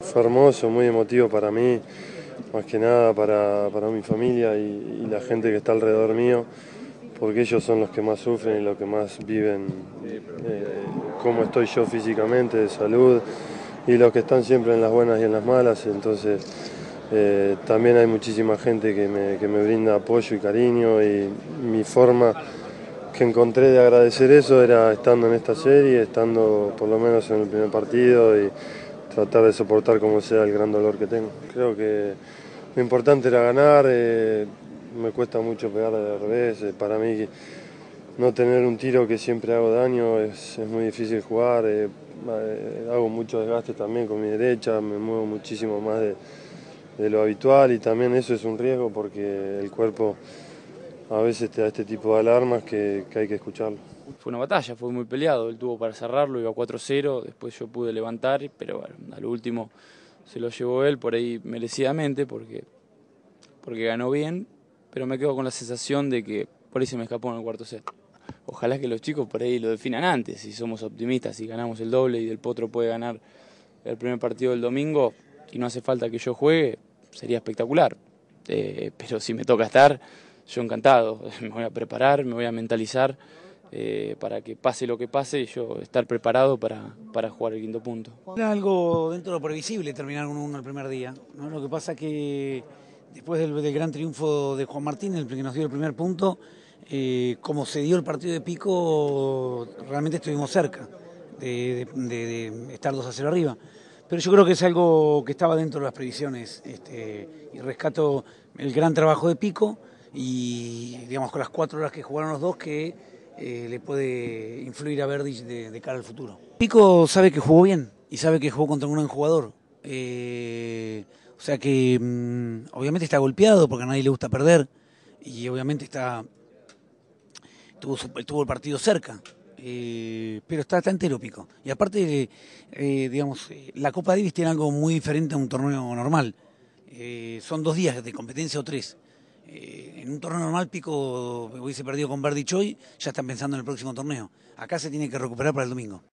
Fue hermoso, muy emotivo para mí, más que nada para mi familia y la gente que está alrededor mío, porque ellos son los que más sufren y los que más viven cómo estoy yo físicamente, de salud, y los que están siempre en las buenas y en las malas. Entonces también hay muchísima gente que me brinda apoyo y cariño, y mi forma que encontré de agradecer eso era estando en esta serie, estando por lo menos en el primer partido y tratar de soportar como sea el gran dolor que tengo. Creo que lo importante era ganar, me cuesta mucho pegarle de revés, para mí no tener un tiro que siempre hago daño es muy difícil jugar, hago mucho desgaste también con mi derecha, me muevo muchísimo más de lo habitual, y también eso es un riesgo porque el cuerpo a veces te da este tipo de alarmas que hay que escucharlo. Fue una batalla, fue muy peleado, él tuvo para cerrarlo, iba 4-0, después yo pude levantar, pero bueno, a lo último se lo llevó él, por ahí merecidamente, porque ganó bien, pero me quedo con la sensación de que por ahí se me escapó en el cuarto set. Ojalá que los chicos por ahí lo definan antes, si somos optimistas, si ganamos el doble y Del Potro puede ganar el primer partido del domingo y no hace falta que yo juegue, sería espectacular. Pero si me toca estar, yo encantado, me voy a preparar, me voy a mentalizar para que pase lo que pase y yo estar preparado para jugar el quinto punto. Era algo dentro de lo previsible terminar 1-1 el primer día, ¿no? Lo que pasa que después del gran triunfo de Juan Martín, el que nos dio el primer punto, como se dio el partido de Pico, realmente estuvimos cerca de estar 2-0 arriba. Pero yo creo que es algo que estaba dentro de las previsiones, y rescato el gran trabajo de Pico y digamos con las 4 horas que jugaron los dos que le puede influir a Verdi de cara al futuro. Pico sabe que jugó bien y sabe que jugó contra un gran jugador. O sea que obviamente está golpeado porque a nadie le gusta perder y obviamente tuvo el partido cerca. Pero está entero Pico. Y aparte, digamos, la Copa Davis tiene algo muy diferente a un torneo normal. Son 2 días de competencia o 3. En un torneo normal Pico hubiese perdido con Verdi Choi, ya están pensando en el próximo torneo. Acá se tiene que recuperar para el domingo.